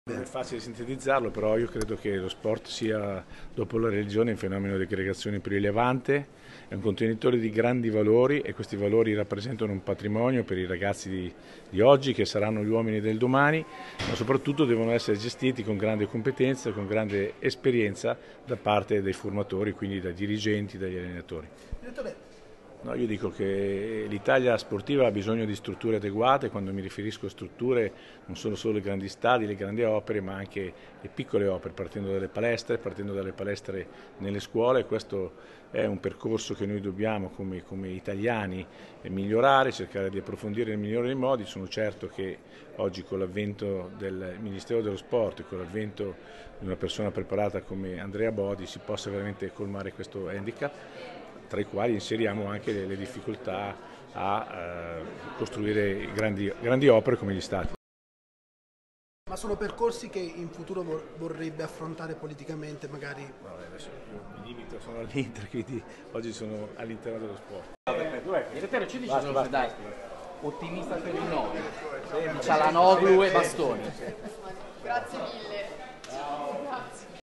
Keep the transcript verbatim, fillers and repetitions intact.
Non è facile sintetizzarlo, però io credo che lo sport sia, dopo la religione, un fenomeno di aggregazione più rilevante, è un contenitore di grandi valori e questi valori rappresentano un patrimonio per i ragazzi di, di oggi che saranno gli uomini del domani, ma soprattutto devono essere gestiti con grande competenza, con grande esperienza da parte dei formatori, quindi dai dirigenti, dagli allenatori. Direttore, No, io dico che l'Italia sportiva ha bisogno di strutture adeguate, quando mi riferisco a strutture non sono solo i grandi stadi, le grandi opere, ma anche le piccole opere, partendo dalle palestre, partendo dalle palestre nelle scuole. Questo è un percorso che noi dobbiamo come, come italiani migliorare, cercare di approfondire nel migliore dei modi. Sono certo che oggi con l'avvento del Ministero dello Sport e con l'avvento di una persona preparata come Andrea Bodi si possa veramente colmare questo handicap, tra i quali inseriamo anche le, le difficoltà a eh, costruire grandi, grandi opere come gli stati. ma sono percorsi che in futuro vor- vorrebbe affrontare politicamente, magari. Vabbè, adesso io mi limito, sono all'Inter, quindi oggi sono all'interno dello sport. Direttore, ci dice Basta, dove basta. dai, ottimista per il nove. Cialanoglu e Bastoni. Grazie mille.